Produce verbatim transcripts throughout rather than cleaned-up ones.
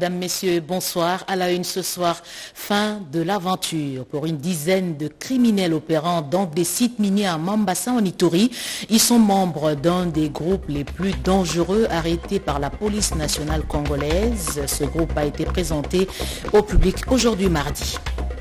Mesdames, Messieurs, bonsoir. À la une ce soir, fin de l'aventure pour une dizaine de criminels opérant dans des sites miniers à Mambasa en Ituri. Ils sont membres d'un des groupes les plus dangereux arrêtés par la police nationale congolaise. Ce groupe a été présenté au public aujourd'hui mardi.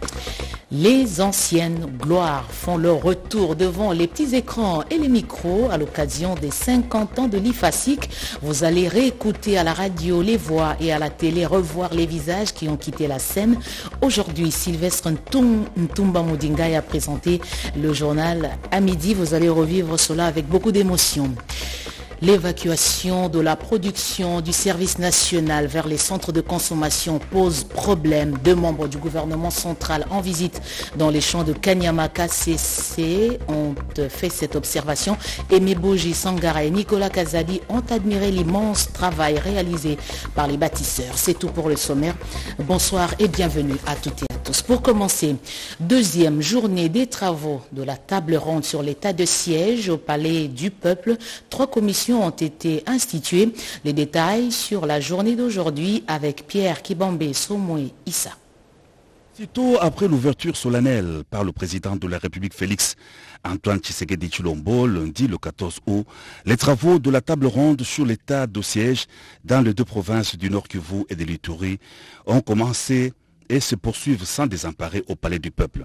Les anciennes gloires font leur retour devant les petits écrans et les micros à l'occasion des cinquante ans de l'I F A S I C. Vous allez réécouter à la radio les voix et à la télé revoir les visages qui ont quitté la scène. Aujourd'hui, Sylvestre Ntumba Moudingaï a présenté le journal à midi. Vous allez revivre cela avec beaucoup d'émotion. L'évacuation de la production du service national vers les centres de consommation pose problème. Deux membres du gouvernement central en visite dans les champs de Kanyamaka C C ont fait cette observation. Aimé Boji Sangara et Nicolas Kazadi ont admiré l'immense travail réalisé par les bâtisseurs. C'est tout pour le sommaire. Bonsoir et bienvenue à toutes et à tous. Pour commencer, deuxième journée des travaux de la table ronde sur l'état de siège au Palais du Peuple. Trois commissions ont été instituées. Les détails sur la journée d'aujourd'hui avec Pierre Kibambé Somoué Issa. Sitôt après l'ouverture solennelle par le président de la République Félix Antoine Tshisekedi Tshilombo, lundi le quatorze août, les travaux de la table ronde sur l'état de siège dans les deux provinces du Nord Kivu et de l'Ituri ont commencé et se poursuivent sans désemparer au Palais du Peuple.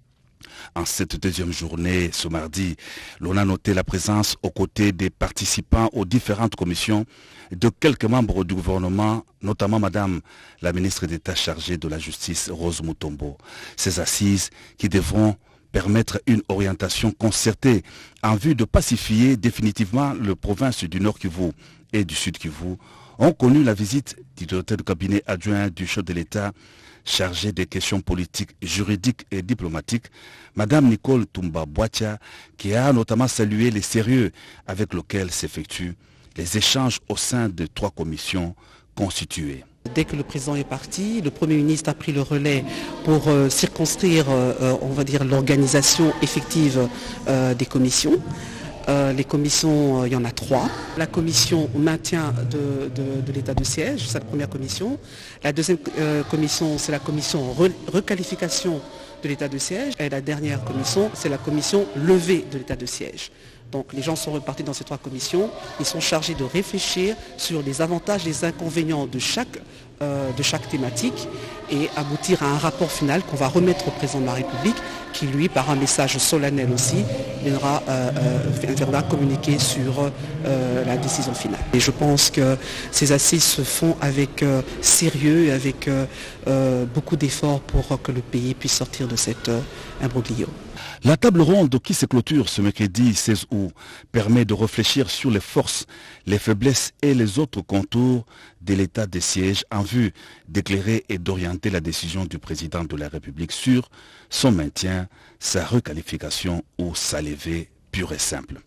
En cette deuxième journée, ce mardi, l'on a noté la présence aux côtés des participants aux différentes commissions de quelques membres du gouvernement, notamment Madame la ministre d'État chargée de la Justice, Rose Mutombo. Ces assises qui devront permettre une orientation concertée en vue de pacifier définitivement les provinces du Nord Kivu et du Sud Kivu ont connu la visite du directeur de cabinet adjoint du chef de l'État chargé des questions politiques, juridiques et diplomatiques, Madame Nicole Tumba Boatia, qui a notamment salué le sérieux avec lequel s'effectuent les échanges au sein de trois commissions constituées. Dès que le président est parti, le Premier ministre a pris le relais pour euh, circonscrire, euh, on va dire, l'organisation effective euh, des commissions. Euh, les commissions, euh, il y en a trois. La commission maintien de, de, de l'état de siège, c'est la première commission. La deuxième euh, commission, c'est la commission re requalification de l'état de siège. Et la dernière commission, c'est la commission levée de l'état de siège. Donc les gens sont repartis dans ces trois commissions. Ils sont chargés de réfléchir sur les avantages et les inconvénients de chaque, euh, de chaque thématique et aboutir à un rapport final qu'on va remettre au président de la République qui, lui, par un message solennel aussi, viendra, euh, euh, viendra communiquer sur euh, la décision finale. Et je pense que ces assises se font avec euh, sérieux et avec euh, euh, beaucoup d'efforts pour que le pays puisse sortir de cet euh, imbroglio. La table ronde qui se clôture ce mercredi seize août permet de réfléchir sur les forces, les faiblesses et les autres contours de l'état de siège en vue d'éclairer et d'orienter la décision du président de la République sur son maintien, sa requalification ou sa levée pure et simple.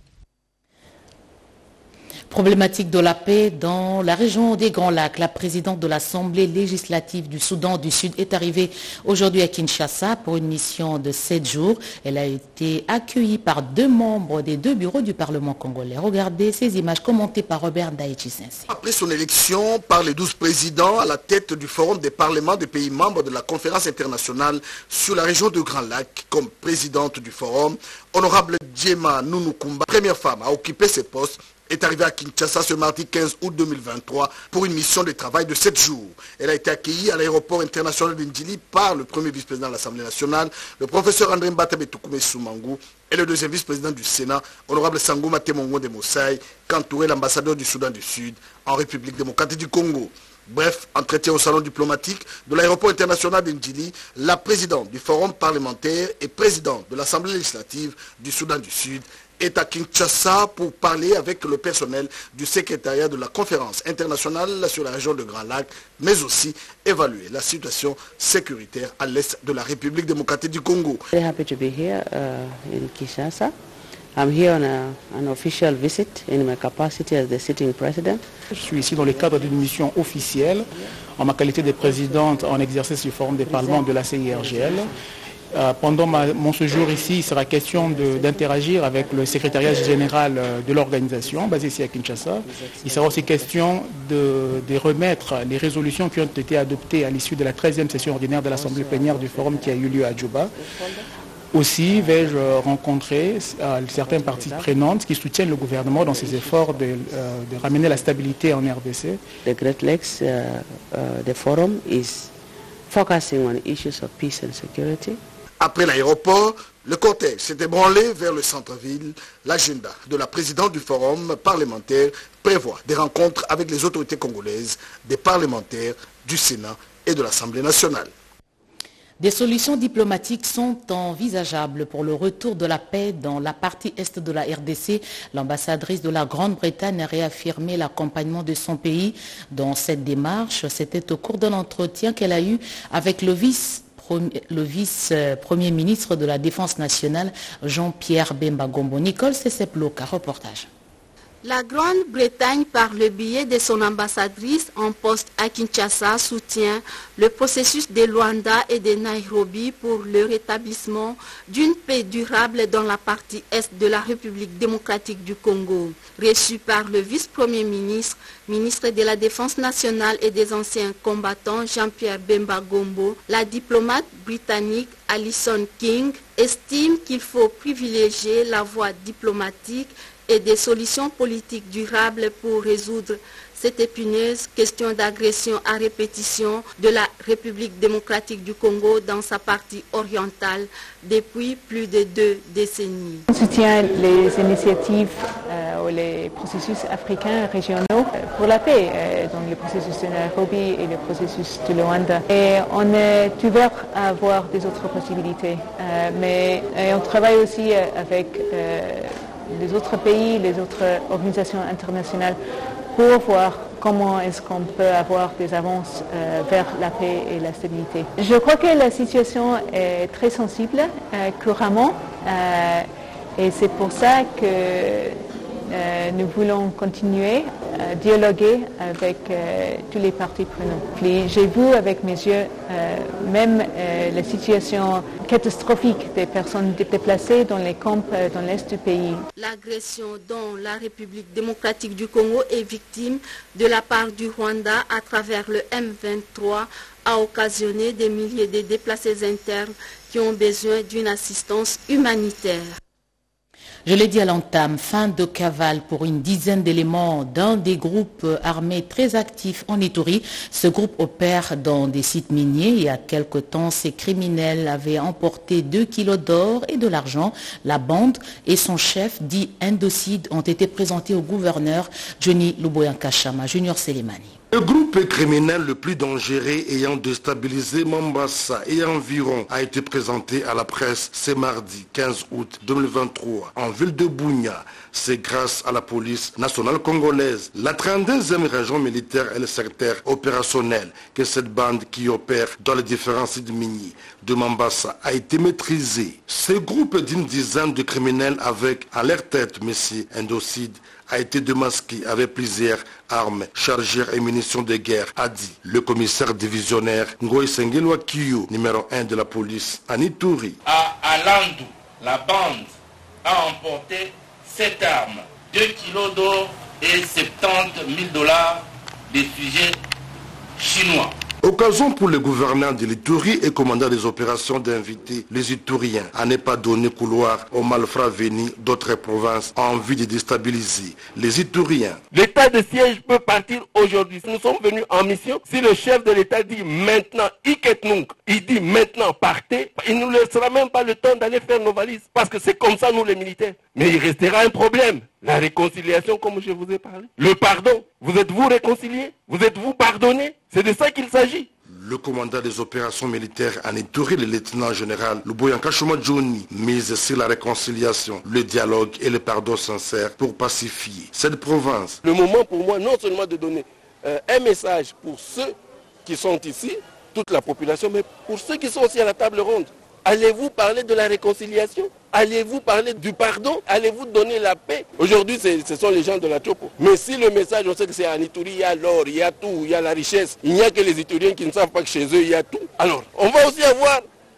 Problématique de la paix dans la région des Grands Lacs. La présidente de l'Assemblée législative du Soudan du Sud est arrivée aujourd'hui à Kinshasa pour une mission de sept jours. Elle a été accueillie par deux membres des deux bureaux du Parlement congolais. Regardez ces images commentées par Robert Daïchi-Sensé. Après son élection par les douze présidents à la tête du Forum des parlements des pays membres de la conférence internationale sur la région de Grands Lacs comme présidente du Forum, Honorable Djema Nounou-Kumba, première femme à occuper ce poste, est arrivée à Kinshasa ce mardi quinze août deux mille vingt-trois pour une mission de travail de sept jours. Elle a été accueillie à l'aéroport international d'Indjili par le premier vice-président de l'Assemblée nationale, le professeur André Mbata Betoukoumé Soumangou, et le deuxième vice-président du Sénat, honorable Sangouma Temongo de Moussaï, qu'entourait l'ambassadeur du Soudan du Sud en République démocratique du Congo. Bref, entretien au salon diplomatique de l'aéroport international d'Indjili, la présidente du forum parlementaire et présidente de l'Assemblée législative du Soudan du Sud est à Kinshasa pour parler avec le personnel du secrétariat de la conférence internationale sur la région de Grand Lac, mais aussi évaluer la situation sécuritaire à l'est de la République démocratique du Congo. Very happy to be here uh, in Kinshasa. I'm here on a, an official visit in my capacity as the sitting president. Je suis ici dans le cadre d'une mission officielle en ma qualité de présidente en exercice du Forum des parlements de la C I R G L. Euh, pendant ma, mon séjour ici, il sera question d'interagir avec le secrétariat général euh, de l'organisation, basé ici à Kinshasa. Il sera aussi question de, de remettre les résolutions qui ont été adoptées à l'issue de la treizième session ordinaire de l'Assemblée plénière du Forum qui a eu lieu à Djouba. Aussi vais-je rencontrer euh, certaines parties prenantes qui soutiennent le gouvernement dans ses efforts de, euh, de ramener la stabilité en R D C. The Great Lakes, uh, uh, the forum is focusing on issues of peace and security. Après l'aéroport, le cortège s'est ébranlé vers le centre-ville. L'agenda de la présidente du forum parlementaire prévoit des rencontres avec les autorités congolaises, des parlementaires, du Sénat et de l'Assemblée nationale. Des solutions diplomatiques sont envisageables pour le retour de la paix dans la partie est de la R D C. L'ambassadrice de la Grande-Bretagne a réaffirmé l'accompagnement de son pays dans cette démarche. C'était au cours d'un entretien qu'elle a eu avec le vice le vice-premier ministre de la Défense nationale, Jean-Pierre Bemba Gombo. Nicole Seseploka, reportage. La Grande-Bretagne, par le biais de son ambassadrice en poste à Kinshasa, soutient le processus de Luanda et de Nairobi pour le rétablissement d'une paix durable dans la partie est de la République démocratique du Congo. Reçu par le vice-premier ministre, ministre de la Défense nationale et des anciens combattants, Jean-Pierre Bemba Gombo, la diplomate britannique Alison King estime qu'il faut privilégier la voie diplomatique et des solutions politiques durables pour résoudre cette épineuse question d'agression à répétition de la République démocratique du Congo dans sa partie orientale depuis plus de deux décennies. On soutient les initiatives euh, ou les processus africains régionaux pour la paix, euh, donc le processus de Nairobi et le processus de Luanda. Et on est ouvert à voir des autres possibilités, euh, mais et on travaille aussi avec euh, les autres pays, les autres organisations internationales pour voir comment est-ce qu'on peut avoir des avances euh, vers la paix et la stabilité. Je crois que la situation est très sensible euh, couramment euh, et c'est pour ça que euh, nous voulons continuer à dialoguer avec euh, tous les parties prenantes. J'ai vu avec mes yeux euh, même euh, la situation catastrophique des personnes déplacées dans les camps euh, dans l'est du pays. L'agression dont la République démocratique du Congo est victime de la part du Rwanda à travers le M vingt-trois a occasionné des milliers de déplacés internes qui ont besoin d'une assistance humanitaire. Je l'ai dit à l'entame, fin de cavale pour une dizaine d'éléments d'un des groupes armés très actifs en Ituri. Ce groupe opère dans des sites miniers. Il y a quelque temps, ces criminels avaient emporté deux kilos d'or et de l'argent. La bande et son chef, dit Indocide, ont été présentés au gouverneur Johnny Luboya-Nkashama, Junior Selemani. Le groupe criminel le plus dangereux ayant déstabilisé Mombasa et environ a été présenté à la presse ce mardi quinze août deux mille vingt-trois en ville de Bunia. C'est grâce à la police nationale congolaise, la trente-deuxième région militaire et le secteur opérationnel que cette bande qui opère dans les différents sites miniers de Mombasa a été maîtrisée. Ce groupe d'une dizaine de criminels avec à leur tête M. Indocide a été démasqué avec plusieurs armes, chargeurs et munitions de guerre, a dit le commissaire divisionnaire Ngoï Sengelwa Kiyo, numéro un de la police en Ituri. À Alandou, la bande a emporté sept armes, deux kilos d'or et soixante-dix mille dollars de sujets chinois. Occasion pour le gouverneur de l'Ituri et commandant des opérations d'inviter les Ituriens à ne pas donner couloir aux malfrats venus d'autres provinces en vue de déstabiliser les Ituriens. L'état de siège peut partir aujourd'hui. Nous sommes venus en mission. Si le chef de l'État dit maintenant, Iketnunk, il dit maintenant partez, il ne nous laissera même pas le temps d'aller faire nos valises. Parce que c'est comme ça nous les militaires. Mais il restera un problème. La réconciliation, comme je vous ai parlé. Le pardon. Vous êtes-vous réconciliés? Vous êtes-vous pardonnés? C'est de ça qu'il s'agit. Le commandant des opérations militaires en Ituri, le lieutenant général Luboya-Nkashama Johnny, mise sur la réconciliation, le dialogue et le pardon sincère pour pacifier cette province. Le moment pour moi, non seulement de donner euh, un message pour ceux qui sont ici, toute la population, mais pour ceux qui sont aussi à la table ronde. Allez-vous parler de la réconciliation? Allez-vous parler du pardon? Allez-vous donner la paix? Aujourd'hui, ce sont les gens de la Chopo. Mais si le message, on sait que c'est en Ituri, il y a l'or, il y a tout, il y a la richesse. Il n'y a que les Ituriens qui ne savent pas que chez eux, il y a tout. Alors, on va aussi avoir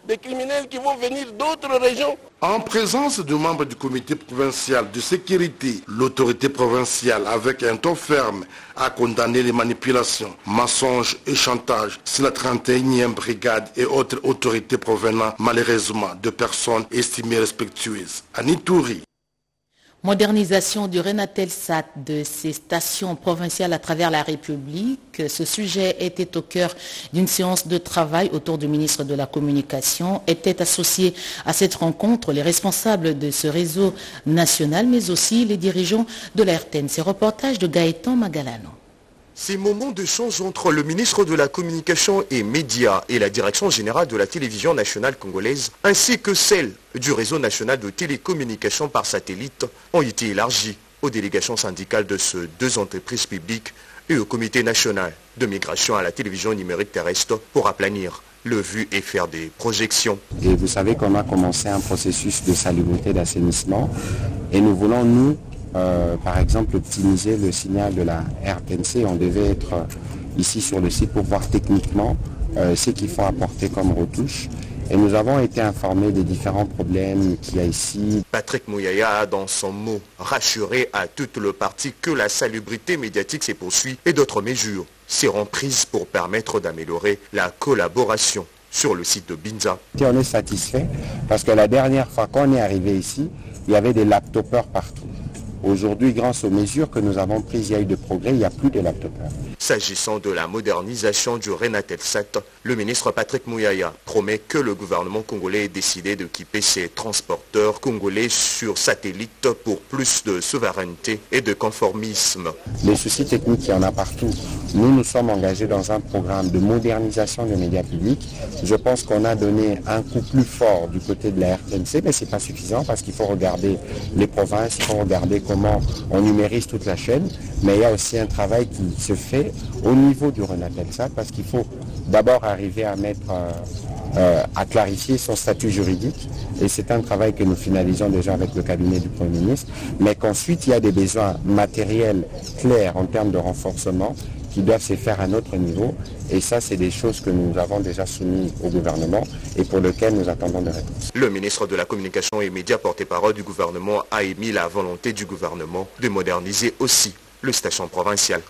des criminels qui vont venir d'autres régions. En présence de membres du comité provincial de sécurité, l'autorité provinciale, avec un ton ferme, a condamné les manipulations, mensonges et chantages sur la trente et unième brigade et autres autorités provenant malheureusement de personnes estimées respectueuses. À Ituri. Modernisation du Renatelsat de ces stations provinciales à travers la République. Ce sujet était au cœur d'une séance de travail autour du ministre de la Communication. Étaient associés à cette rencontre les responsables de ce réseau national, mais aussi les dirigeants de la R T N. Ces reportages de Gaëtan Magalano. Ces moments d'échange entre le ministre de la Communication et Médias et la Direction générale de la télévision nationale congolaise, ainsi que celle du réseau national de télécommunications par satellite, ont été élargis aux délégations syndicales de ces deux entreprises publiques et au comité national de migration à la télévision numérique terrestre pour aplanir le vu et faire des projections. Et vous savez qu'on a commencé un processus de salubrité d'assainissement et nous voulons, nous, Euh, par exemple, optimiser le signal de la R T N C. On devait être euh, ici sur le site pour voir techniquement euh, ce qu'il faut apporter comme retouche. Et nous avons été informés des différents problèmes qu'il y a ici. Patrick Mouyaya a dans son mot rassuré à toute le parti que la salubrité médiatique se poursuit et d'autres mesures seront prises pour permettre d'améliorer la collaboration sur le site de Binza. Et on est satisfait parce que la dernière fois qu'on est arrivé ici, il y avait des laptopeurs partout. Aujourd'hui, grâce aux mesures que nous avons prises, il y a eu de progrès, il n'y a plus de laptopeurs. S'agissant de la modernisation du Renatelsat, le ministre Patrick Mouyaya promet que le gouvernement congolais ait décidé d'équiper ses transporteurs congolais sur satellite pour plus de souveraineté et de conformisme. Les soucis techniques, il y en a partout. Nous, nous sommes engagés dans un programme de modernisation des médias publics. Je pense qu'on a donné un coup plus fort du côté de la R T N C, mais ce n'est pas suffisant parce qu'il faut regarder les provinces, il faut regarder comment on numérise toute la chaîne. Mais il y a aussi un travail qui se fait au niveau du Renatelsat parce qu'il faut d'abord arriver à mettre, euh, euh, à clarifier son statut juridique. Et c'est un travail que nous finalisons déjà avec le cabinet du Premier ministre. Mais qu'ensuite, il y a des besoins matériels clairs en termes de renforcement qui doivent se faire à notre niveau. Et ça, c'est des choses que nous avons déjà soumises au gouvernement et pour lesquelles nous attendons des réponses. Le ministre de la Communication et Médias, porte-parole du gouvernement, a émis la volonté du gouvernement de moderniser aussi le station provincial.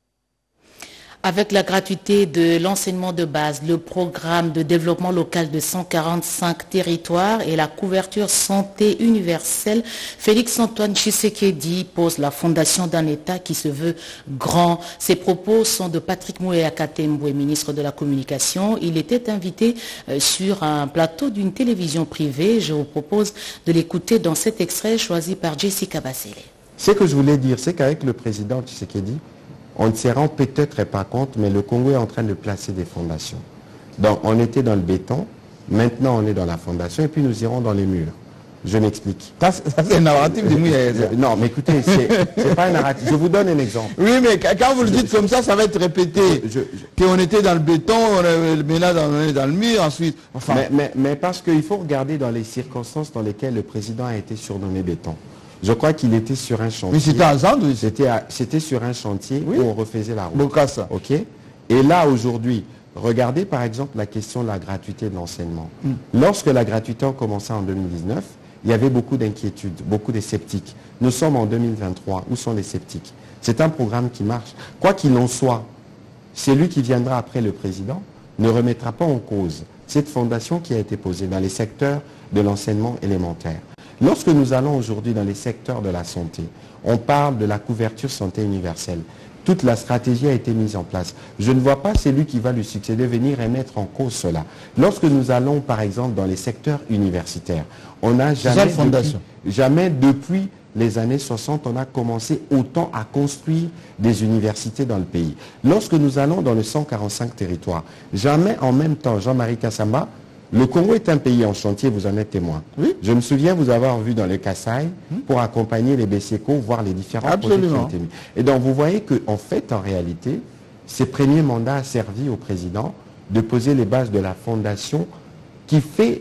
Avec la gratuité de l'enseignement de base, le programme de développement local de cent quarante-cinq territoires et la couverture santé universelle, Félix-Antoine Tshisekedi pose la fondation d'un État qui se veut grand. Ces propos sont de Patrick Mouyaya Katembwe, ministre de la Communication. Il était invité sur un plateau d'une télévision privée. Je vous propose de l'écouter dans cet extrait choisi par Jessica Basile. Ce que je voulais dire, c'est qu'avec le président Tshisekedi, on ne s'y rend peut-être pas compte, mais le Congo est en train de placer des fondations. Donc on était dans le béton, maintenant on est dans la fondation et puis nous irons dans les murs. Je m'explique. Ça, ça c'est un narratif de Mouyaya. Non, mais écoutez, c'est pas un narratif. Je vous donne un exemple. Oui, mais quand vous le dites je, comme ça, ça va être répété. Qu'on était dans le béton, mais là on est dans le mur, ensuite... Enfin... Mais, mais, mais parce qu'il faut regarder dans les circonstances dans lesquelles le président a été surnommé béton. Je crois qu'il était sur un chantier. Mais c'était un sandwich. C'était sur un chantier oui. où on refaisait la route. Bokassa. Ok. Et là, aujourd'hui, regardez par exemple la question de la gratuité de l'enseignement. Mm. Lorsque la gratuité a commencé en deux mille dix-neuf, il y avait beaucoup d'inquiétudes, beaucoup de sceptiques. Nous sommes en deux mille vingt-trois. Où sont les sceptiques? C'est un programme qui marche. Quoi qu'il en soit, celui qui viendra après le président ne remettra pas en cause cette fondation qui a été posée dans les secteurs de l'enseignement élémentaire. Lorsque nous allons aujourd'hui dans les secteurs de la santé, on parle de la couverture santé universelle. Toute la stratégie a été mise en place. Je ne vois pas celui qui va lui succéder venir remettre en cause cela. Lorsque nous allons, par exemple, dans les secteurs universitaires, on n'a jamais, depuis, jamais depuis les années soixante, on a commencé autant à construire des universités dans le pays. Lorsque nous allons dans le cent quarante-cinq territoires, jamais en même temps, Jean-Marie Kassamba, le Congo est un pays en chantier, vous en êtes témoin. Oui. Je me souviens vous avoir vu dans le Kasaï hmm. pour accompagner les B C C O, voir les différents Absolument. projets qui ont été mis. Et donc vous voyez qu'en fait, en réalité, ces premiers mandats a servi au président de poser les bases de la fondation qui fait,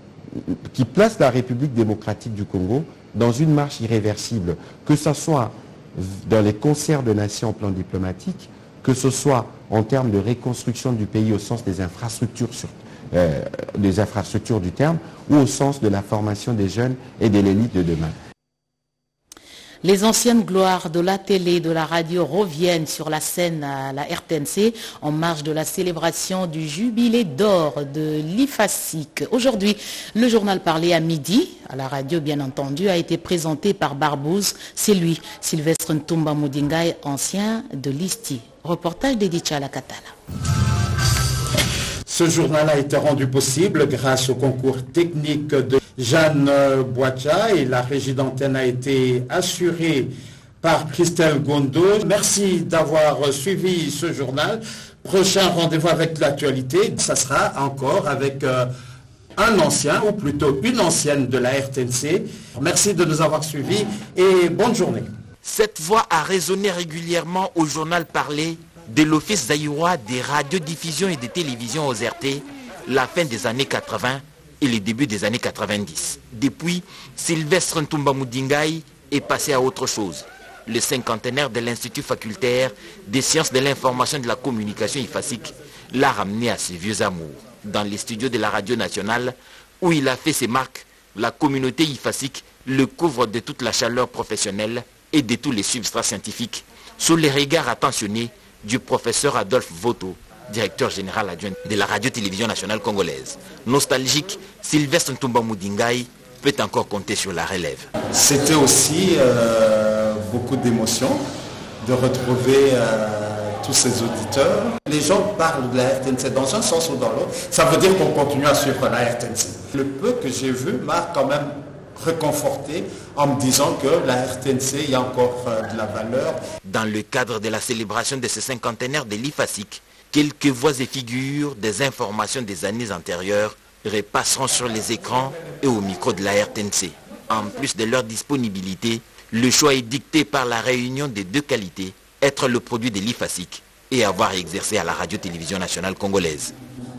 qui place la République démocratique du Congo dans une marche irréversible, que ce soit dans les concerts de nations en plan diplomatique, que ce soit en termes de reconstruction du pays au sens des infrastructures sur euh, des infrastructures du terme ou au sens de la formation des jeunes et de l'élite de demain. Les anciennes gloires de la télé et de la radio reviennent sur la scène à la R T N C en marge de la célébration du jubilé d'or de l'I F A S I C. Aujourd'hui, le journal parlé à midi, à la radio bien entendu, a été présenté par Barbouze. C'est lui, Sylvestre Ntumba Moudingaï, ancien de l'I S T I. Reportage d'Edith Chalakatala. Ce journal a été rendu possible grâce au concours technique de Jeanne Boitcha et la régie d'antenne a été assurée par Christelle Gondo. Merci d'avoir suivi ce journal. Prochain rendez-vous avec l'actualité, ça sera encore avec euh, un ancien ou plutôt une ancienne de la R T N C. Merci de nous avoir suivis et bonne journée. Cette voix a résonné régulièrement au journal parlé de l'Office zaïrois des radiodiffusions et des télévisions aux R T, la fin des années quatre-vingt et le début des années quatre-vingt-dix. Depuis, Sylvestre Ntumba Moudingaï est passé à autre chose. Le cinquantenaire de l'Institut facultaire des sciences de l'information et de la communication I F A S I C l'a ramené à ses vieux amours. Dans les studios de la radio nationale, où il a fait ses marques, la communauté I F A S I C le couvre de toute la chaleur professionnelle et de tous les substrats scientifiques, sous les regards attentionnés du professeur Adolphe Voto, directeur général adjoint de la radio-télévision nationale congolaise. Nostalgique, Sylvestre Ntumba Moudingaï peut encore compter sur la relève. C'était aussi euh, beaucoup d'émotions de retrouver euh, tous ces auditeurs. Les gens parlent de la R T N C dans un sens ou dans l'autre. Ça veut dire qu'on continue à suivre la R T N C. Le peu que j'ai vu m'a quand même réconforté en me disant que la R T N C, il y a encore euh, de la valeur. Dans le cadre de la célébration de ce cinquantenaire de l'I F A S I C, quelques voix et figures des informations des années antérieures repasseront sur les écrans et au micro de la R T N C. En plus de leur disponibilité, le choix est dicté par la réunion des deux qualités, être le produit de l'I F A S I C et avoir exercé à la radio-télévision nationale congolaise.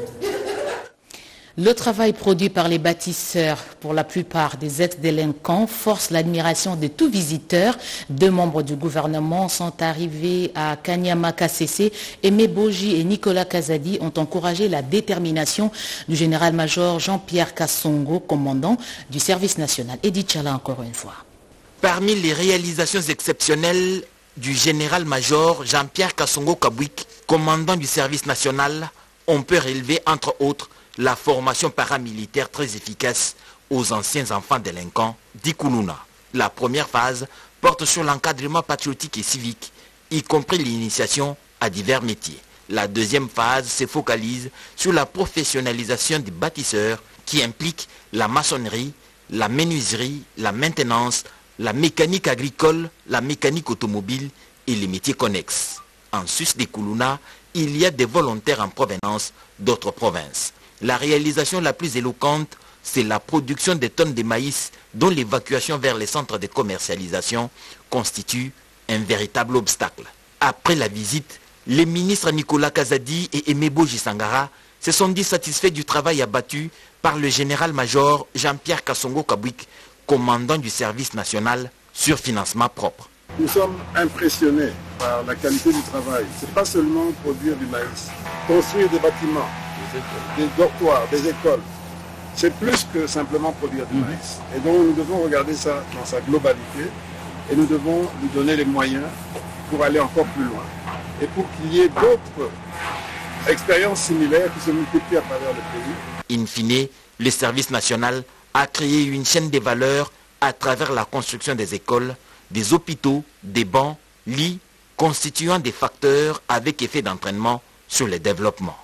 Le travail produit par les bâtisseurs, pour la plupart des ex-délinquants, force l'admiration de tout visiteur. Deux membres du gouvernement sont arrivés à Kanyama Kasese. Aimé Boji et Nicolas Kazadi ont encouragé la détermination du général-major Jean-Pierre Kassongo, commandant du service national. Edith Chala encore une fois. Parmi les réalisations exceptionnelles du général-major Jean-Pierre Kassongo Kabwik, commandant du service national, on peut relever entre autres la formation paramilitaire très efficace aux anciens enfants délinquants d'Ikununa. La première phase porte sur l'encadrement patriotique et civique, y compris l'initiation à divers métiers. La deuxième phase se focalise sur la professionnalisation des bâtisseurs qui implique la maçonnerie, la menuiserie, la maintenance, la mécanique agricole, la mécanique automobile et les métiers connexes. En sus d'Ikununa, il y a des volontaires en provenance d'autres provinces. La réalisation la plus éloquente, c'est la production des tonnes de maïs dont l'évacuation vers les centres de commercialisation constitue un véritable obstacle. Après la visite, les ministres Nicolas Kazadi et Aimé Boji Sangara se sont dit satisfaits du travail abattu par le général-major Jean-Pierre Kassongo Kabwik, commandant du service national sur financement propre. Nous sommes impressionnés par la qualité du travail. Ce n'est pas seulement produire du maïs, construire des bâtiments, des dortoirs, des écoles. C'est plus que simplement produire du maïs. Et donc nous devons regarder ça dans sa globalité et nous devons lui donner les moyens pour aller encore plus loin. Et pour qu'il y ait d'autres expériences similaires qui se multiplient à travers le pays. In fine, le service national a créé une chaîne de valeur à travers la construction des écoles, des hôpitaux, des bancs, lits, constituant des facteurs avec effet d'entraînement sur le développement.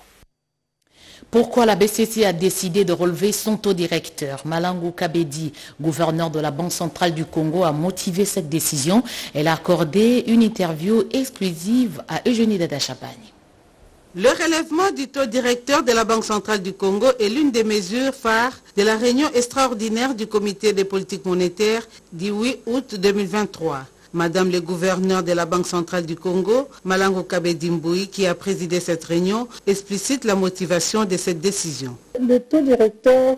Pourquoi la B C C a décidé de relever son taux directeur? Malangou Kabedi, gouverneur de la Banque centrale du Congo, a motivé cette décision. Elle a accordé une interview exclusive à Eugénie Dada-Chapagne. Le relèvement du taux directeur de la Banque centrale du Congo est l'une des mesures phares de la réunion extraordinaire du comité des politiques monétaires du huit août deux mille vingt-trois. Madame le gouverneur de la Banque centrale du Congo, Malangou Kabedi Mboui, qui a présidé cette réunion, explicite la motivation de cette décision. Le taux directeur,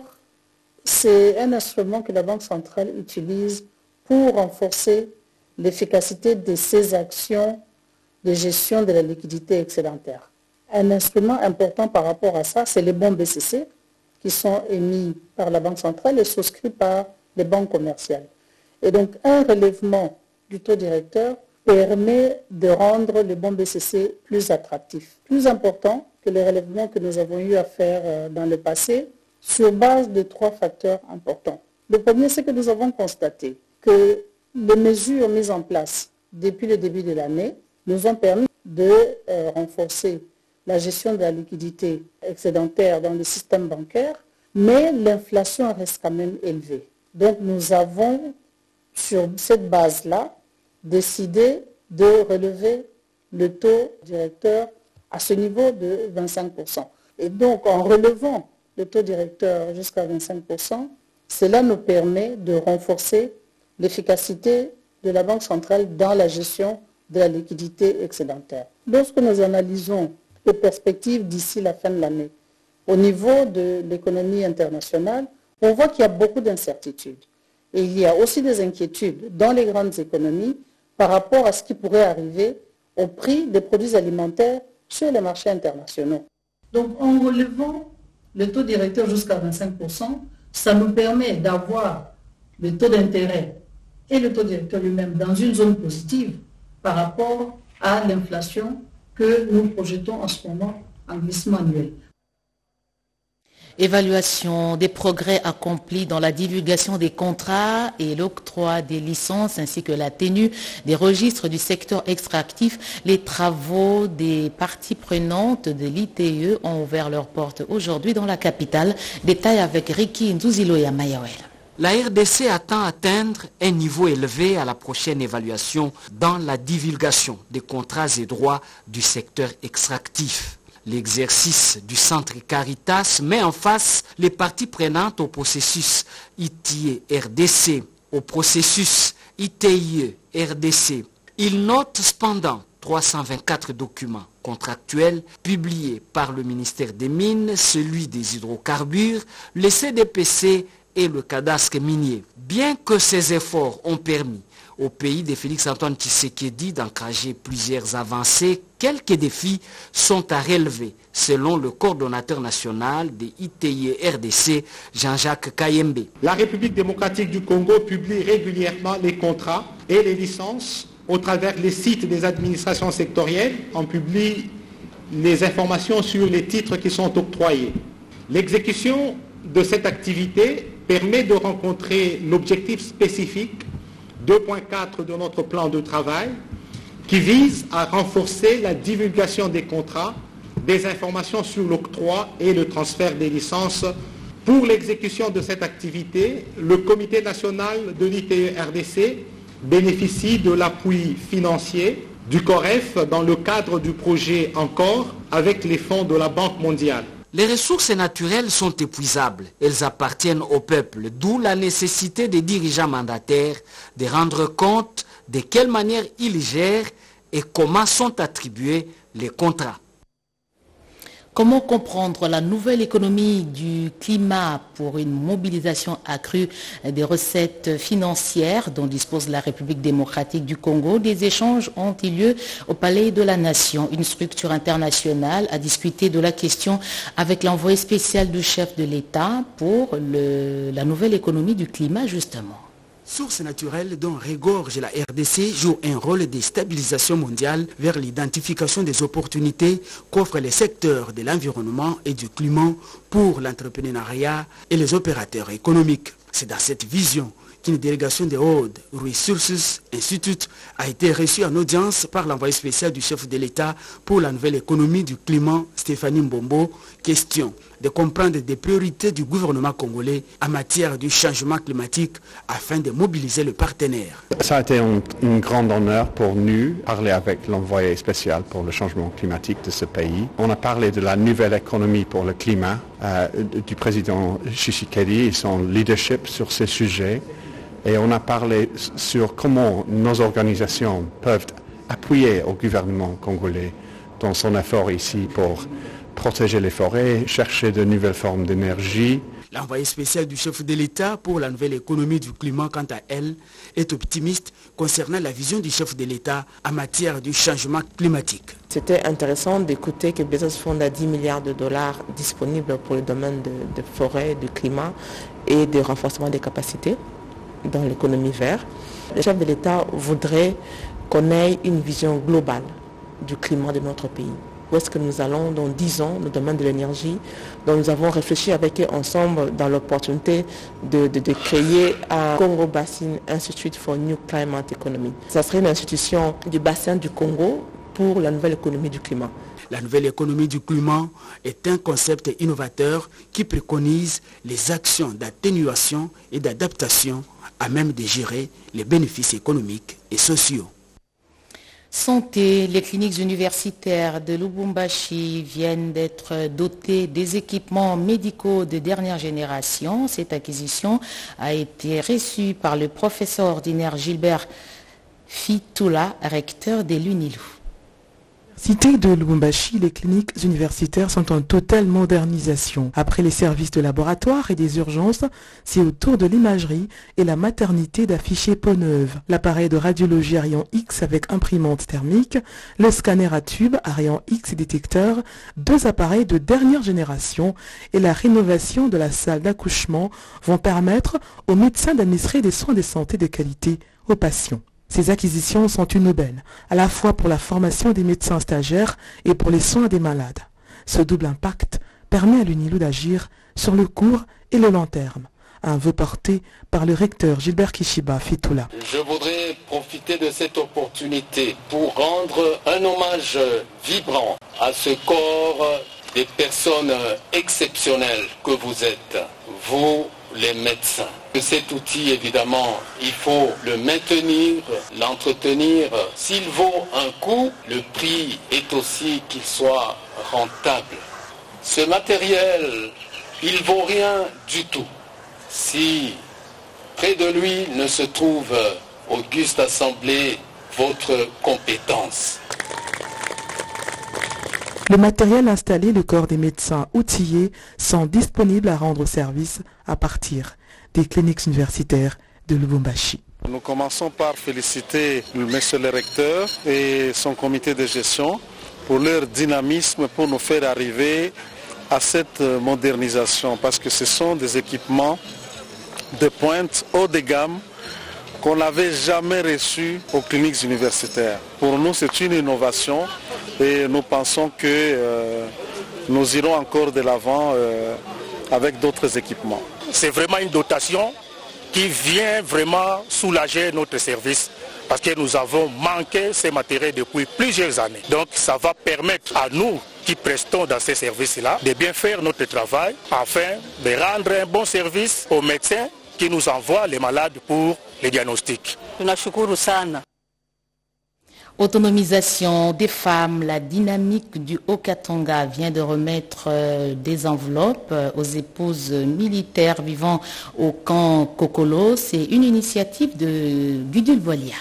c'est un instrument que la Banque centrale utilise pour renforcer l'efficacité de ses actions de gestion de la liquidité excédentaire. Un instrument important par rapport à ça, c'est les bons B C C, qui sont émis par la Banque centrale et souscrits par les banques commerciales. Et donc, un relèvement du taux directeur permet de rendre le bon B C C plus attractif, plus important que les relèvements que nous avons eu à faire dans le passé, sur base de trois facteurs importants. Le premier, c'est que nous avons constaté que les mesures mises en place depuis le début de l'année nous ont permis de euh, renforcer la gestion de la liquidité excédentaire dans le système bancaire, mais l'inflation reste quand même élevée. Donc nous avons, sur cette base-là, décidé de relever le taux directeur à ce niveau de vingt-cinq pour cent. Et donc en relevant le taux directeur jusqu'à vingt-cinq pour cent, cela nous permet de renforcer l'efficacité de la Banque centrale dans la gestion de la liquidité excédentaire. Lorsque nous analysons les perspectives d'ici la fin de l'année, au niveau de l'économie internationale, on voit qu'il y a beaucoup d'incertitudes. Et il y a aussi des inquiétudes dans les grandes économies par rapport à ce qui pourrait arriver au prix des produits alimentaires sur les marchés internationaux. Donc en relevant le taux directeur jusqu'à vingt-cinq pour cent, ça nous permet d'avoir le taux d'intérêt et le taux directeur lui-même dans une zone positive par rapport à l'inflation que nous projetons en ce moment en glissement annuel. Évaluation des progrès accomplis dans la divulgation des contrats et l'octroi des licences ainsi que la tenue des registres du secteur extractif. Les travaux des parties prenantes de l'I T E ont ouvert leurs portes aujourd'hui dans la capitale. Détail avec Ricky Nzuzilo et Amayawel. La R D C attend atteindre un niveau élevé à la prochaine évaluation dans la divulgation des contrats et droits du secteur extractif. L'exercice du centre Caritas met en face les parties prenantes au processus I T E R D C, au processus I T I E R D C. Il note cependant trois cent vingt-quatre documents contractuels publiés par le ministère des Mines, celui des hydrocarbures, le C D P C et le cadastre minier. Bien que ces efforts ont permis au pays de Félix-Antoine Tshisekedi d'encourager plusieurs avancées, quelques défis sont à relever, selon le coordonnateur national des I T I E R D C, Jean-Jacques Kayembe. La République démocratique du Congo publie régulièrement les contrats et les licences au travers des sites des administrations sectorielles. On publie les informations sur les titres qui sont octroyés. L'exécution de cette activité permet de rencontrer l'objectif spécifique deux point quatre de notre plan de travail qui vise à renforcer la divulgation des contrats, des informations sur l'octroi et le transfert des licences. Pour l'exécution de cette activité, le Comité national de l'I T E R D C bénéficie de l'appui financier du COREF dans le cadre du projet Encore avec les fonds de la Banque mondiale. Les ressources naturelles sont épuisables. Elles appartiennent au peuple, d'où la nécessité des dirigeants mandataires de rendre compte de quelle manière ils gèrent et comment sont attribués les contrats. Comment comprendre la nouvelle économie du climat pour une mobilisation accrue des recettes financières dont dispose la République démocratique du Congo? Des échanges ont eu lieu au Palais de la Nation. Une structure internationale a discuté de la question avec l'envoyé spécial du chef de l'État pour le, la nouvelle économie du climat, justement. Sources naturelles dont regorge la R D C joue un rôle de stabilisation mondiale vers l'identification des opportunités qu'offrent les secteurs de l'environnement et du climat pour l'entrepreneuriat et les opérateurs économiques. C'est dans cette vision qu'une délégation de World Resources Institute a été reçue en audience par l'envoyé spécial du chef de l'État pour la nouvelle économie du climat, Stéphanie Mbombo. Question de comprendre des priorités du gouvernement congolais en matière du changement climatique afin de mobiliser le partenaire. Ça a été un, un grand honneur pour nous parler avec l'envoyé spécial pour le changement climatique de ce pays. On a parlé de la nouvelle économie pour le climat, euh, du président Tshisekedi et son leadership sur ces sujets. Et on a parlé sur comment nos organisations peuvent appuyer au gouvernement congolais dans son effort ici pour protéger les forêts, chercher de nouvelles formes d'énergie. L'envoyé spécial du chef de l'État pour la nouvelle économie du climat, quant à elle, est optimiste concernant la vision du chef de l'État en matière du changement climatique. C'était intéressant d'écouter que Bezos Fund a dix milliards de dollars disponibles pour le domaine de, de forêt, du climat et de renforcement des capacités dans l'économie verte. Le chef de l'État voudrait qu'on ait une vision globale du climat de notre pays. Où est-ce que nous allons dans dix ans, le domaine de l'énergie, dont nous avons réfléchi avec eux ensemble dans l'opportunité de, de, de créer un Congo Basin Institute for New Climate Economy. Ça serait une institution du bassin du Congo pour la nouvelle économie du climat. La nouvelle économie du climat est un concept innovateur qui préconise les actions d'atténuation et d'adaptation à même de gérer les bénéfices économiques et sociaux. Santé, les cliniques universitaires de Lubumbashi viennent d'être dotées des équipements médicaux de dernière génération. Cette acquisition a été reçue par le professeur ordinaire Gilbert Fitoula, recteur de l'UNILU. Cité de Lubumbashi, les cliniques universitaires sont en totale modernisation. Après les services de laboratoire et des urgences, c'est au tour de l'imagerie et la maternité d'afficher peau neuve. L'appareil de radiologie à rayon X avec imprimante thermique, le scanner à tube à rayon X et détecteur, deux appareils de dernière génération et la rénovation de la salle d'accouchement vont permettre aux médecins d'administrer des soins de santé de qualité aux patients. Ces acquisitions sont une aubaine, à la fois pour la formation des médecins stagiaires et pour les soins des malades. Ce double impact permet à l'UNILU d'agir sur le court et le long terme. Un vœu porté par le recteur Gilbert Kishiba Fitoula. Je voudrais profiter de cette opportunité pour rendre un hommage vibrant à ce corps des personnes exceptionnelles que vous êtes, vous les médecins. Cet outil, évidemment, il faut le maintenir, l'entretenir. S'il vaut un coût, le prix est aussi qu'il soit rentable. Ce matériel, il vaut rien du tout si près de lui ne se trouve, auguste assemblée, votre compétence. Le matériel installé, le corps des médecins outillés sont disponibles à rendre service à partir des cliniques universitaires de Lubumbashi. Nous commençons par féliciter le monsieur le recteur et son comité de gestion pour leur dynamisme pour nous faire arriver à cette modernisation parce que ce sont des équipements de pointe haut de gamme qu'on n'avait jamais reçus aux cliniques universitaires. Pour nous, c'est une innovation et nous pensons que euh, nous irons encore de l'avant euh, avec d'autres équipements. C'est vraiment une dotation qui vient vraiment soulager notre service parce que nous avons manqué ces matériels depuis plusieurs années. Donc ça va permettre à nous qui prestons dans ces services-là de bien faire notre travail afin de rendre un bon service aux médecins qui nous envoient les malades pour les diagnostics. Autonomisation des femmes, la dynamique du Haut-Katanga vient de remettre euh, des enveloppes euh, aux épouses militaires vivant au camp Kokolo. C'est une initiative de Gudul Bolia.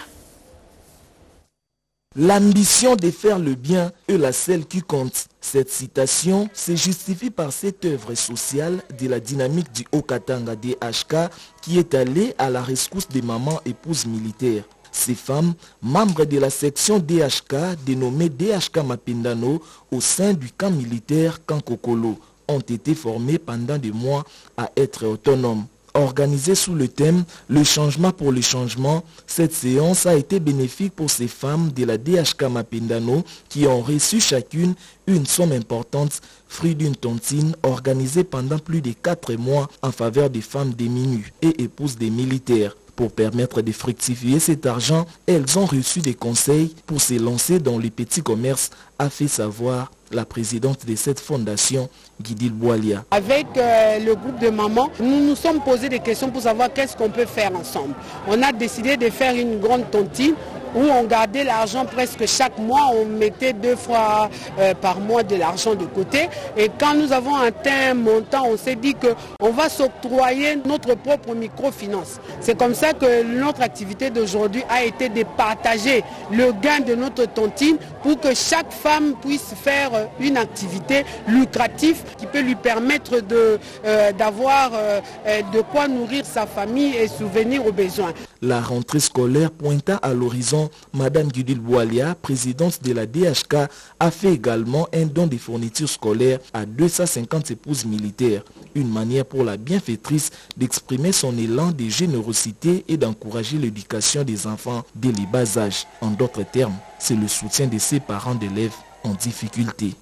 L'ambition de faire le bien est la seule qui compte. Cette citation se justifie par cette œuvre sociale de la dynamique du Haut-Katanga D H K qui est allée à la rescousse des mamans épouses militaires. Ces femmes, membres de la section D H K dénommée D H K Mapindano au sein du camp militaire Kankokolo, ont été formées pendant des mois à être autonomes. Organisée sous le thème « Le changement pour le changement », cette séance a été bénéfique pour ces femmes de la D H K Mapindano qui ont reçu chacune une somme importante, fruit d'une tontine organisée pendant plus de quatre mois en faveur des femmes démunies et épouses des militaires. Pour permettre de fructifier cet argent, elles ont reçu des conseils pour se lancer dans les petits commerces, a fait savoir la présidente de cette fondation, Gudul Bolia. Avec euh, le groupe de mamans, nous nous sommes posé des questions pour savoir qu'est-ce qu'on peut faire ensemble. On a décidé de faire une grande tontine où on gardait l'argent presque chaque mois, on mettait deux fois euh, par mois de l'argent de côté. Et quand nous avons atteint un montant, on s'est dit qu'on va s'octroyer notre propre microfinance. C'est comme ça que notre activité d'aujourd'hui a été de partager le gain de notre tontine pour que chaque femme puisse faire une activité lucrative qui peut lui permettre de, euh, d'avoir euh, de quoi nourrir sa famille et subvenir aux besoins. La rentrée scolaire pointa à l'horizon. Madame Gudil Boualia, présidente de la D H K, a fait également un don de fournitures scolaires à deux cent cinquante épouses militaires. Une manière pour la bienfaitrice d'exprimer son élan de générosité et d'encourager l'éducation des enfants dès les bas âges. En d'autres termes, c'est le soutien de ses parents d'élèves en difficulté.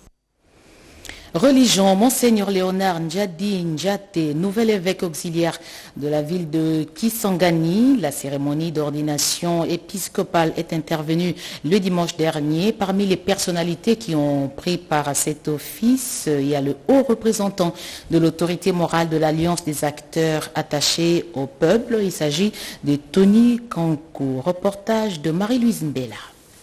Religion, Monseigneur Léonard Ndjadi Ndjate, nouvel évêque auxiliaire de la ville de Kisangani. La cérémonie d'ordination épiscopale est intervenue le dimanche dernier. Parmi les personnalités qui ont pris part à cet office, il y a le haut représentant de l'autorité morale de l'Alliance des acteurs attachés au peuple. Il s'agit de Tony Kankou. Reportage de Marie-Louise Mbela.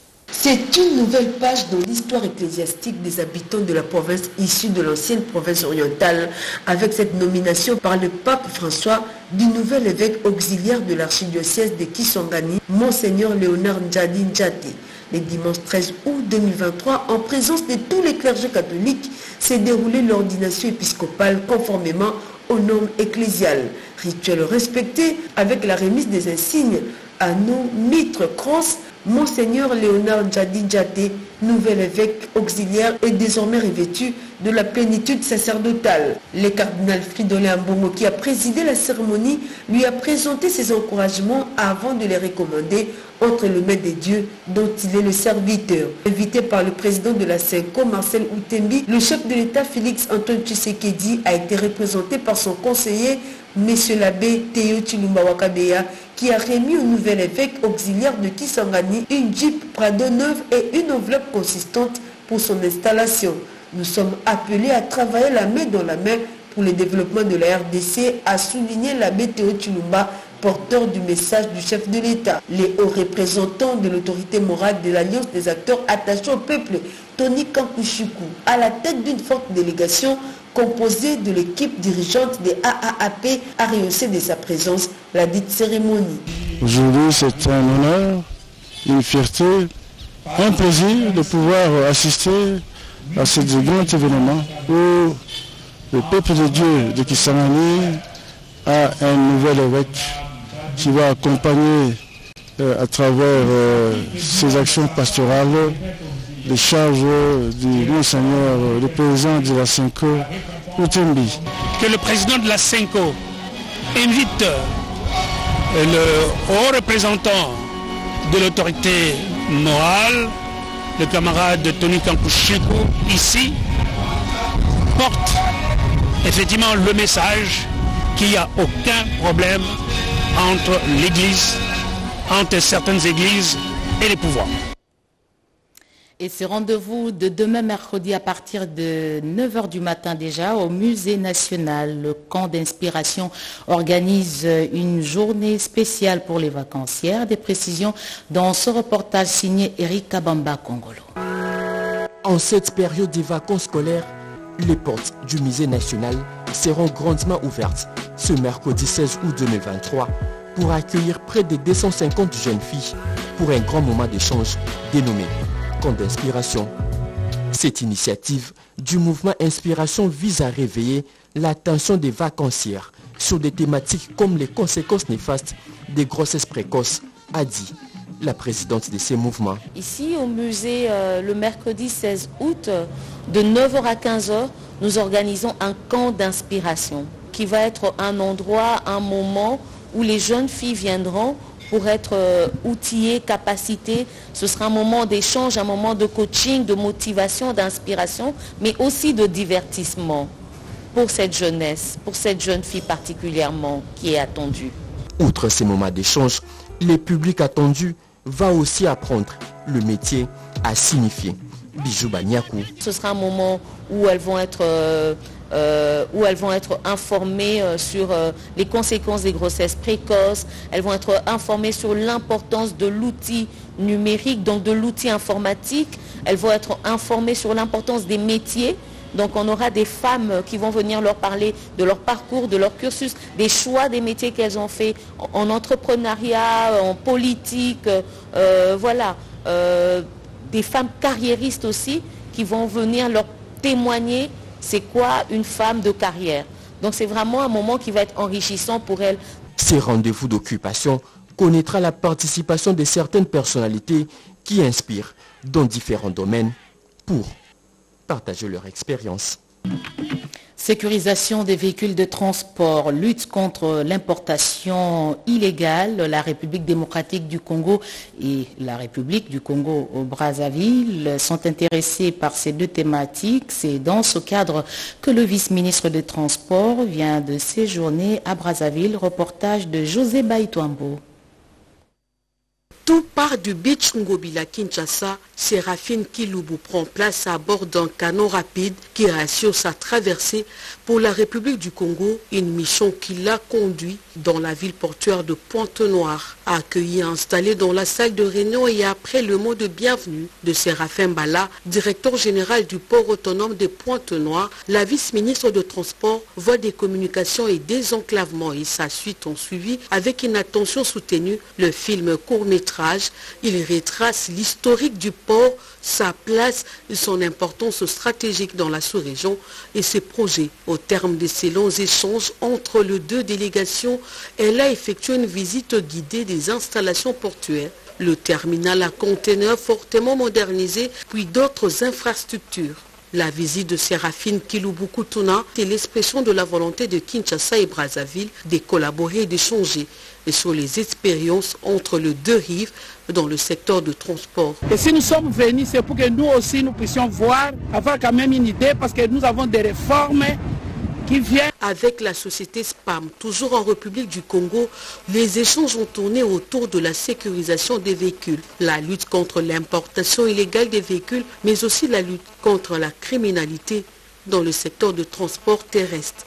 C'est une nouvelle page dans l'histoire ecclésiastique des habitants de la province issue de l'ancienne province orientale, avec cette nomination par le pape François du nouvel évêque auxiliaire de l'archidiocèse de Kisangani, Monseigneur Léonard Ndjadi Ndjate. Le dimanche treize août deux mille vingt-trois, en présence de tous les clergés catholiques, s'est déroulée l'ordination épiscopale conformément aux normes ecclésiales. Rituel respecté avec la remise des insignes à nos mitres crans. Monseigneur Léonard Ndjadi Ndjate, nouvel évêque auxiliaire, est désormais revêtu de la plénitude sacerdotale. Le cardinal Fridolin Ambongo, qui a présidé la cérémonie, lui a présenté ses encouragements avant de les recommander entre le maître des dieux dont il est le serviteur. Invité par le président de la Senko, Marcel Outembi, le chef de l'État Félix Antoine Tshisekedi a été représenté par son conseiller, Monsieur l'abbé Théo Chilumba Wakabeya, qui a remis au nouvel évêque auxiliaire de Kisangani une Jeep Prado neuve et une enveloppe consistante pour son installation. Nous sommes appelés à travailler la main dans la main pour le développement de la R D C, a souligné l'abbé Théo Chilumba, porteur du message du chef de l'État. Les hauts représentants de l'autorité morale de l'Alliance des acteurs attachés au peuple, Tony Kankushiku, à la tête d'une forte délégation composée de l'équipe dirigeante des A A A P, a rehaussé de sa présence la dite cérémonie. Aujourd'hui, c'est un honneur, une fierté, un plaisir de pouvoir assister à ce grand événement où le peuple de Dieu de Kisangani a un nouvel évêque qui va accompagner euh, à travers euh, ses actions pastorales les charges du Monseigneur, le président de la Senko, Outembi. Que le président de la Senko invite le haut représentant de l'autorité morale, le camarade Tony Kankushiku, ici, porte effectivement le message qu'il n'y a aucun problème entre l'Église, entre certaines églises et les pouvoirs. Et ce rendez-vous de demain mercredi à partir de neuf heures du matin déjà au Musée national. Le camp d'inspiration organise une journée spéciale pour les vacancières. Des précisions dans ce reportage signé Eric Kabamba Kongolo. En cette période des vacances scolaires, les portes du Musée national seront grandement ouvertes ce mercredi seize août deux mille vingt-trois pour accueillir près de deux cent cinquante jeunes filles pour un grand moment d'échange dénommé Camp d'inspiration. Cette initiative du mouvement Inspiration vise à réveiller l'attention des vacancières sur des thématiques comme les conséquences néfastes des grossesses précoces, a dit la présidente de ces mouvements. Ici au musée, euh, le mercredi seize août, de neuf heures à quinze heures, nous organisons un camp d'inspiration qui va être un endroit, un moment où les jeunes filles viendront pour être euh, outillées, capacitées. Ce sera un moment d'échange, un moment de coaching, de motivation, d'inspiration, mais aussi de divertissement pour cette jeunesse, pour cette jeune fille particulièrement qui est attendue. Outre ces moments d'échange, les publics attendus va aussi apprendre le métier à signifier. Bijou Banyakou. Ce sera un moment où elles vont être, euh, euh, où elles vont être informées euh, sur euh, les conséquences des grossesses précoces. Elles vont être informées sur l'importance de l'outil numérique, donc de l'outil informatique. Elles vont être informées sur l'importance des métiers. Donc on aura des femmes qui vont venir leur parler de leur parcours, de leur cursus, des choix des métiers qu'elles ont fait en entrepreneuriat, en politique, euh, voilà. Euh, des femmes carriéristes aussi qui vont venir leur témoigner c'est quoi une femme de carrière. Donc c'est vraiment un moment qui va être enrichissant pour elles. Ces rendez-vous d'occupation connaîtra la participation de certaines personnalités qui inspirent dans différents domaines pour partager leur expérience. Sécurisation des véhicules de transport, lutte contre l'importation illégale, la République démocratique du Congo et la République du Congo au Brazzaville sont intéressés par ces deux thématiques. C'est dans ce cadre que le vice-ministre des Transports vient de séjourner à Brazzaville. Reportage de José Baïtouambo. Tout part du beach Ngobila Kinshasa, Séraphine Kilubu prend place à bord d'un canot rapide qui assure sa traversée pour la République du Congo, une mission qui l'a conduit dans la ville portuaire de Pointe-Noire, accueilli et installé dans la salle de réunion et après le mot de bienvenue de Séraphin Bala, directeur général du port autonome de Pointe-Noire, la vice-ministre de Transport, voie des communications et désenclavement et sa suite ont suivi avec une attention soutenue le film court-métrage. Il retrace l'historique du port, sa place et son importance stratégique dans la sous-région et ses projets. Au terme de ces longs échanges entre les deux délégations, elle a effectué une visite guidée des installations portuaires, le terminal à conteneurs fortement modernisé, puis d'autres infrastructures. La visite de Séraphine Kilubu-Kutuna est l'expression de la volonté de Kinshasa et Brazzaville de collaborer et d'échanger sur les expériences entre les deux rives dans le secteur de transport. Et si nous sommes venus, c'est pour que nous aussi nous puissions voir, avoir quand même une idée, parce que nous avons des réformes qui viennent. Avec la société SPAM, toujours en République du Congo, les échanges ont tourné autour de la sécurisation des véhicules, la lutte contre l'importation illégale des véhicules, mais aussi la lutte contre la criminalité dans le secteur de transport terrestre.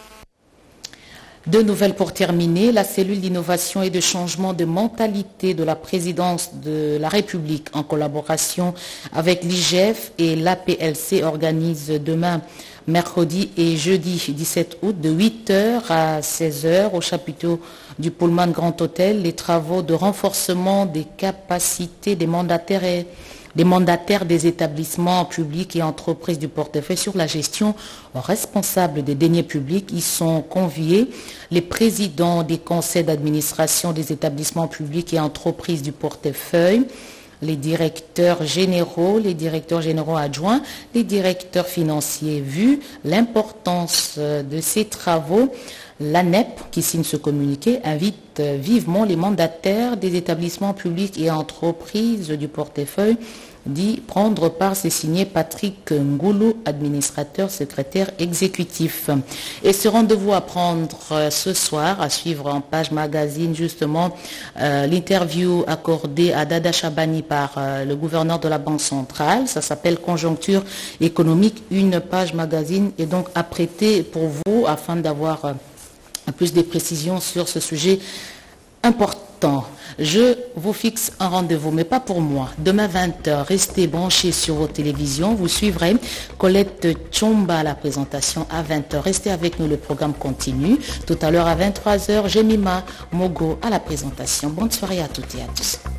Deux nouvelles pour terminer. La cellule d'innovation et de changement de mentalité de la présidence de la République en collaboration avec l'I G F et l'A P L C organise demain, mercredi et jeudi dix-sept août de huit heures à seize heures au chapiteau du Pullman Grand Hôtel les travaux de renforcement des capacités des mandataires et des mandataires des établissements publics et entreprises du portefeuille sur la gestion responsable des deniers publics. Ils sont conviés les présidents des conseils d'administration des établissements publics et entreprises du portefeuille, les directeurs généraux, les directeurs généraux adjoints, les directeurs financiers. Vu l'importance de ces travaux, l'A N E P, qui signe ce communiqué, invite vivement les mandataires des établissements publics et entreprises du portefeuille d'y prendre part. C'est signé Patrick Ngoulou, administrateur secrétaire exécutif. Et ce rendez-vous à prendre ce soir, à suivre en page magazine, justement, euh, l'interview accordée à Dada Chabani par euh, le gouverneur de la Banque centrale. Ça s'appelle Conjoncture économique. Une page magazine est donc apprêtée pour vous afin d'avoir euh, plus de précisions sur ce sujet important. Je vous fixe un rendez-vous, mais pas pour moi. Demain vingt heures, restez branchés sur vos télévisions. Vous suivrez Colette Tchomba à la présentation à vingt heures. Restez avec nous, le programme continue. Tout à l'heure à vingt-trois heures, Jemima Mogo à la présentation. Bonne soirée à toutes et à tous.